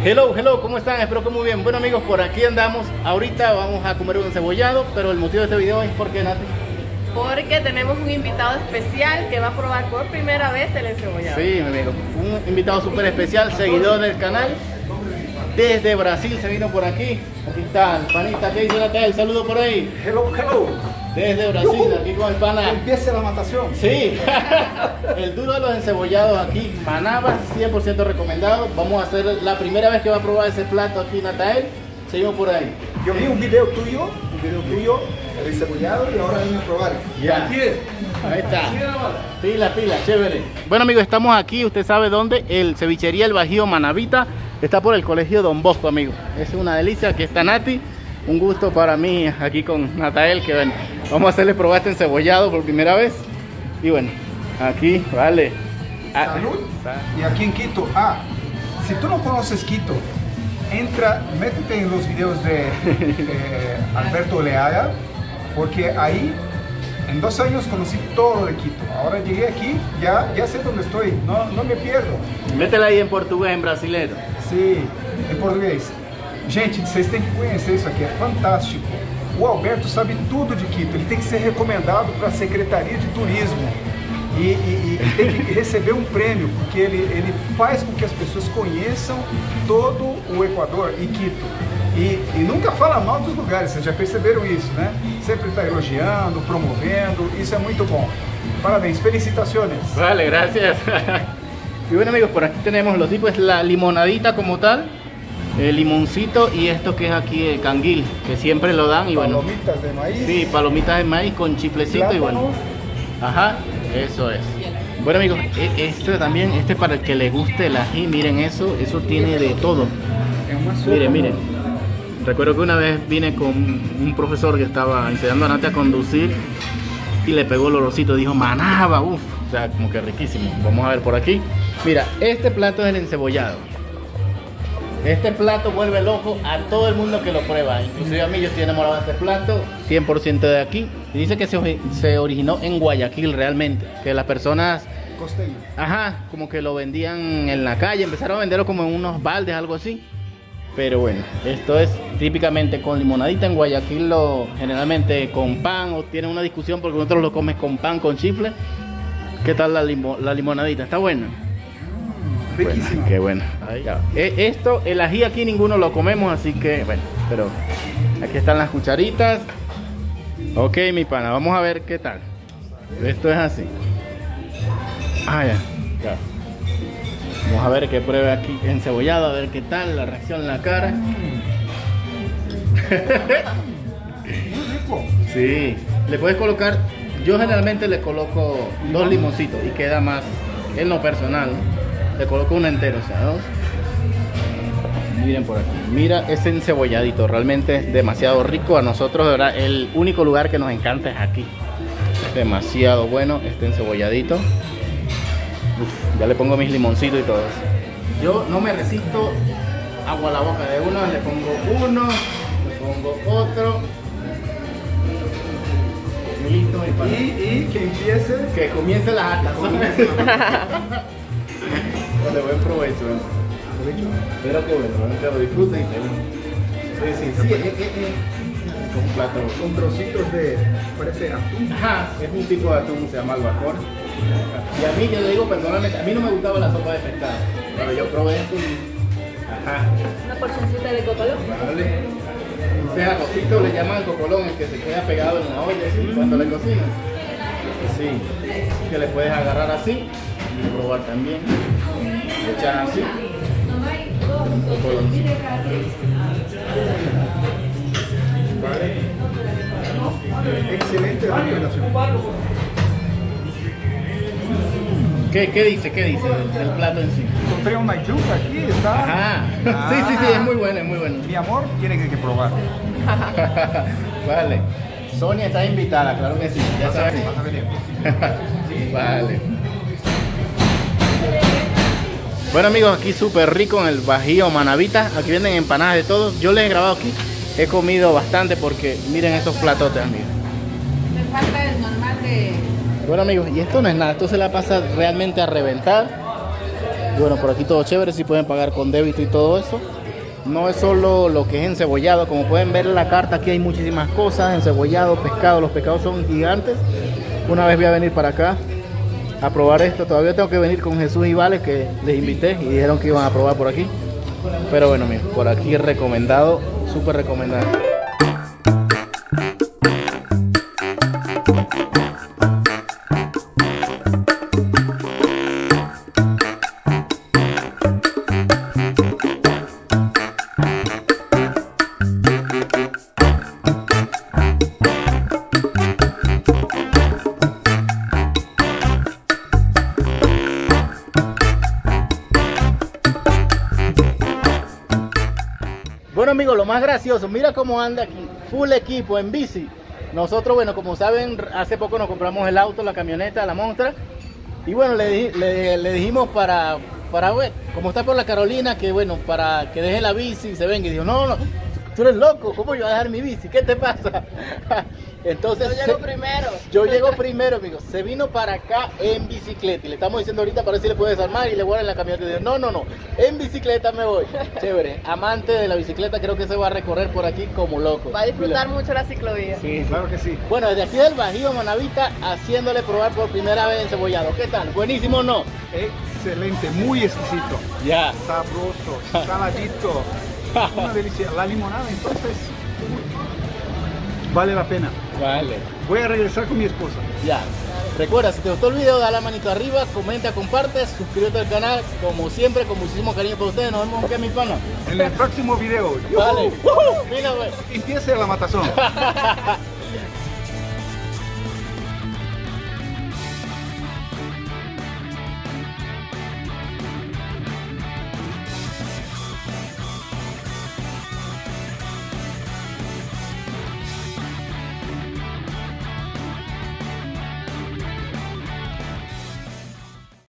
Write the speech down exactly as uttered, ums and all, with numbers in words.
Hello, hello, ¿cómo están? Espero que muy bien. Bueno amigos, por aquí andamos. Ahorita vamos a comer un encebollado, pero el motivo de este video es porque, Nati. Porque tenemos un invitado especial que va a probar por primera vez el encebollado. Sí, mi amigo, un invitado súper especial, seguidor del canal. Desde Brasil se vino por aquí. Aquí está el panita, ¿qué dice Natalia? Saludo por ahí. Hello, hello. Desde Brasil, aquí con el pana. Empiece la matación. Sí, el duro de los encebollados aquí, Manaba, cien por ciento recomendado. Vamos a hacer la primera vez que va a probar ese plato aquí, Natael. Seguimos por ahí. Yo vi un video tuyo, un video tuyo, el encebollado, y ahora vengo a probar. Ya. Ahí está. Pila, pila, chévere. Bueno amigos, estamos aquí, usted sabe dónde, el cevichería El Bajío Manavita. Está por el colegio Don Bosco, amigo. Es una delicia, aquí está Nati. Un gusto para mí aquí con Natael, que bueno, vamos a hacerle probar este encebollado por primera vez. Y bueno, aquí, vale. Salud. Y aquí en Quito, ah, si tú no conoces Quito, entra, métete en los videos de eh, Alberto Leaga, porque ahí en dos años conocí todo de Quito. Ahora llegué aquí, ya, ya sé dónde estoy, no, no me pierdo. Métela aí em português, em brasileiro. Sim, em português. Gente, vocês têm que conhecer isso aqui, é fantástico. O Alberto sabe tudo de Quito, ele tem que ser recomendado para a Secretaria de Turismo e, e, e tem que receber um prêmio, porque ele, ele faz com que as pessoas conheçam todo o Equador e Quito. E, e nunca fala mal dos lugares, vocês já perceberam isso, né? Sempre está elogiando, promovendo, isso é muito bom. Parabéns, felicitaciones. Vale, gracias. Y bueno amigos, por aquí tenemos los tipos, la limonadita como tal, el limoncito y esto que es aquí el canguil, que siempre lo dan y bueno. Palomitas de maíz. Sí, palomitas de maíz con chiflecito. Plátano. Y bueno. Ajá, eso es. Bueno amigos, este también, este para el que le guste el ají, miren eso, eso tiene de todo. Miren, miren. Recuerdo que una vez vine con un profesor que estaba enseñando a Nati a conducir y le pegó el olorcito, dijo Manaba, uff, o sea, como que riquísimo. Vamos a ver por aquí. Mira, este plato es el encebollado. Este plato vuelve loco a todo el mundo que lo prueba. Inclusive a mí, yo estoy enamorado de este plato, cien por ciento de aquí. Y dice que se, se originó en Guayaquil realmente. Que las personas, costeño, ajá, como que lo vendían en la calle. Empezaron a venderlo como en unos baldes, algo así. Pero bueno, esto es típicamente con limonadita. En Guayaquil lo generalmente con pan, o tienen una discusión porque nosotros lo comes con pan, con chifle. ¿Qué tal la, limo, la limonadita? ¿Está buena? Riquísimo. Bueno, qué bueno. Ahí ya. Esto, el ají aquí ninguno lo comemos, así que bueno, pero aquí están las cucharitas. Ok, mi pana, vamos a ver qué tal. Esto es así. Ah, ya, ya. Vamos a ver que pruebe aquí encebollado, a ver qué tal, la reacción en la cara. Muy rico. Sí, le puedes colocar, yo generalmente le coloco dos limoncitos y queda más, en lo personal, ¿no? Le coloco uno entero, o sea, dos. Miren por aquí, mira ese encebolladito, realmente es demasiado rico. A nosotros, de verdad, el único lugar que nos encanta es aquí. Es demasiado bueno este encebolladito. Uf, ya le pongo mis limoncitos y todo eso. Yo no me resisto, agua a la boca de uno, le pongo uno, le pongo otro. Y listo, mi pana. Y, y que empiece. Que comience la alta. De buen provecho, ¿eh? Espero que bueno, que lo disfruten. Sí, sí, sí, es, es, es un plato Con trocitos de, parece atún. Ajá, es un tipo de atún, se llama albacor. Y a mí, yo le digo personalmente, a mí no me gustaba la sopa de pescado, pero yo probé esto y... Ajá. Una porcioncita de cocolón. Vale. Ustedes a cosito le llaman cocolón, el que se queda pegado en la olla, ¿sí? Cuando le cocinan. Sí, que le puedes agarrar así y probar también. Le echas así. Vale. Excelente recomendación. ¿Qué, ¿Qué dice? ¿Qué dice del, del plato en sí? Encontré una yuca aquí, está. Ajá. Ah. Sí, sí, sí, es muy bueno, es muy bueno. Mi amor, tiene que, que probar. Vale. Sonia está invitada, claro que sí. Ya Vas a sabes. venir, vas a venir. Vale. Bueno amigos, aquí súper rico en el Bajío Manavita. Aquí venden empanadas de todo. Yo les he grabado aquí. He comido bastante porque miren estos platotes, amigos. Me falta el normal de... Bueno amigos, y esto no es nada. Esto se la pasa realmente a reventar. Y bueno, por aquí todo chévere, si pueden pagar con débito y todo eso. No es solo lo que es encebollado, como pueden ver en la carta, aquí hay muchísimas cosas, encebollado, pescado, los pescados son gigantes. Una vez voy a venir para acá a probar esto, todavía tengo que venir con Jesús y Vale, que les invité y dijeron que iban a probar por aquí. Pero bueno, miren, por aquí recomendado, súper recomendado. Bueno amigos, lo más gracioso, mira cómo anda aquí, full equipo en bici. Nosotros, bueno, como saben, hace poco nos compramos el auto, la camioneta, la Monster. Y bueno, le, le, le dijimos para, para ver, como está por la Carolina, que bueno, para que deje la bici y se venga. Y dijo, no, no, tú eres loco, ¿cómo yo voy a dejar mi bici? ¿Qué te pasa? Entonces, yo llego se, primero. Yo llego primero, amigos. Se vino para acá en bicicleta y le estamos diciendo ahorita para ver si le puede desarmar y le guarda en la camioneta. Y dice, no, no, no, en bicicleta me voy. Chévere, amante de la bicicleta, creo que se va a recorrer por aquí como loco. Va a disfrutar Mira. mucho la ciclovía. Sí, claro que sí. Bueno, desde aquí del Bajío, Manavita, haciéndole probar por primera vez encebollado. ¿Qué tal? ¿Buenísimo o no? Excelente, muy exquisito. Ya. Sabroso, saladito. Una delicia. La limonada, entonces, vale la pena. Vale. Voy a regresar con mi esposa. Ya. Recuerda, si te gustó el video, dale la manito arriba, comenta, comparte, suscríbete al canal. Como siempre, con muchísimo cariño para ustedes. Nos vemos aquí, mi pana. En el próximo video. Vale. Uh-huh. Mira, güey. Empiece la matazón.